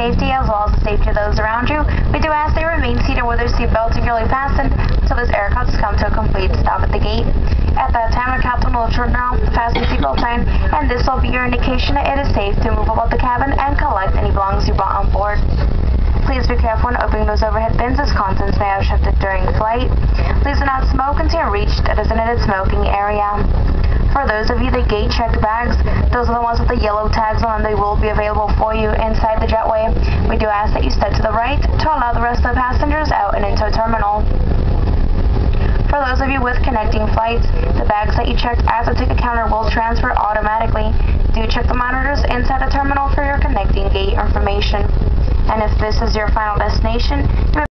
safety as well as the safety of those around you, we do ask that you remain seated with your seatbelt securely fastened until this aircraft has come to a complete stop at the gate. At that time, the captain will turn around with the fasten seatbelt sign, and this will be your indication that it is safe to move about the cabin and collect any belongings you brought on board. Please be careful when opening those overhead bins as contents may have shifted during flight. Please do not smoke until you reach a designated smoking area. For those of you that gate-checked bags, those are the ones with the yellow tags on them. They will be available for you inside the jetway. We do ask that you step to the right to allow the rest of the passengers out and into a terminal. For those of you with connecting flights, the bags that you checked at the ticket counter will transfer automatically. Do check the monitors inside the terminal for your connecting gate information. And if this is your final destination, you may